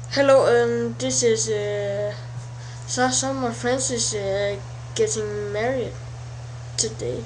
Hello, this is some of my friends is getting married today.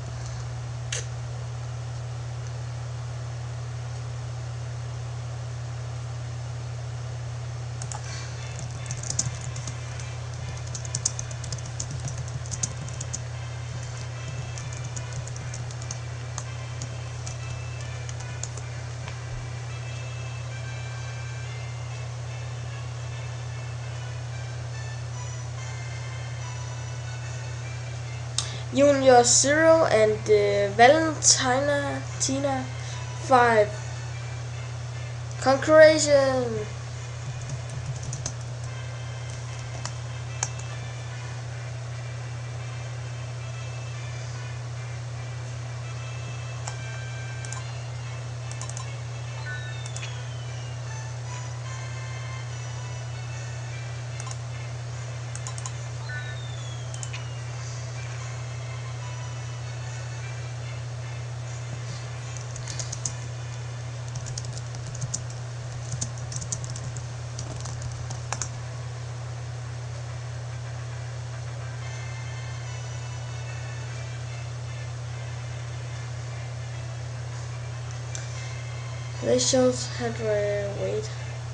Junior0 and Valentina5. Congratulations! They shows had to wait.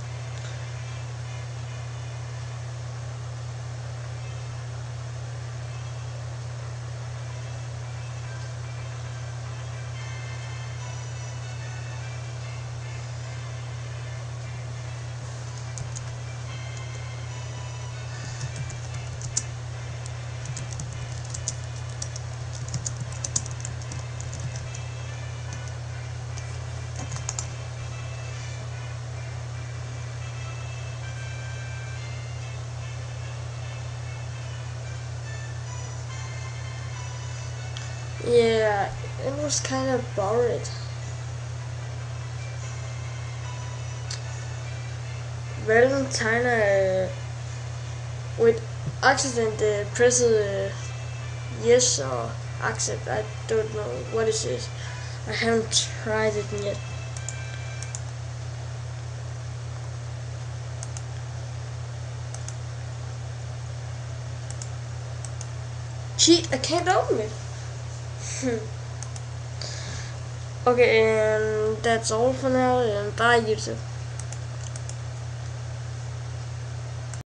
Yeah, it was kind of boring. Valentina with accident press yes or accept. I don't know what is this. I haven't tried it yet. Cheat, I can't open it. Okay, and that's all for now, and bye YouTube.